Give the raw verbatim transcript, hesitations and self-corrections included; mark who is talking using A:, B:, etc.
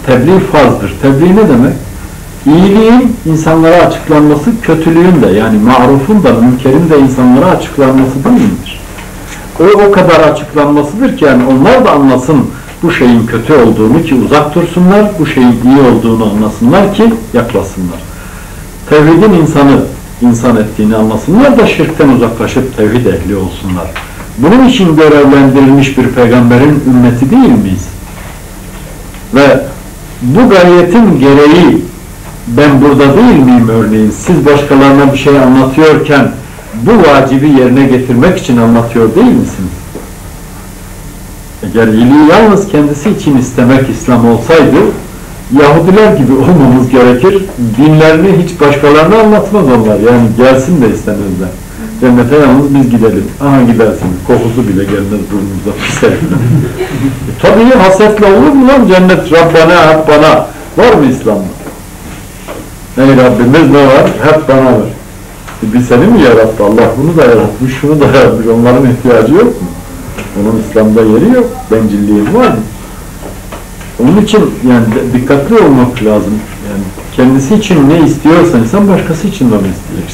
A: tebliğ farzdır. Tebliğ ne demek? İyiliğin insanlara açıklanması, kötülüğün de yani marufun da, münkerin de insanlara açıklanması değil midir? O o kadar açıklanmasıdır ki yani onlar da anlasın bu şeyin kötü olduğunu ki uzak dursunlar, bu şeyin iyi olduğunu anlasınlar ki yaklaşsınlar. Tevhidin insanı insan ettiğini anlasınlar da şirkten uzaklaşıp tevhid ehli olsunlar. Bunun için görevlendirilmiş bir peygamberin ümmeti değil miyiz? Ve bu gayetin gereği ben burada değil miyim örneğin? Siz başkalarına bir şey anlatıyorken bu vacibi yerine getirmek için anlatıyor değil misiniz? Eğer iyiliği yalnız kendisi için istemek İslam olsaydı Yahudiler gibi olmamız gerekir. Dinlerini hiç başkalarına anlatmaz onlar. Yani gelsin de istemezler. Cennete yalnız biz gidelim. Aha gidersiniz. Kokusu bile gelmez burnumuza. Pis herifler. e, tabii hasetle olur mu lan cennet? Rabbana hep bana. Var mı İslam'da? Ey Rabbimiz ne var? Hep bana var. E, bir seni mi yarattı? Allah bunu da yaratmış, şunu da yaratmış. Onların ihtiyacı yok mu? Onun İslam'da yeri yok. Bencilliği var mı? Onun için yani dikkatli olmak lazım. Yani kendisi için ne istiyorsa insan başkası için de onu isteyecek.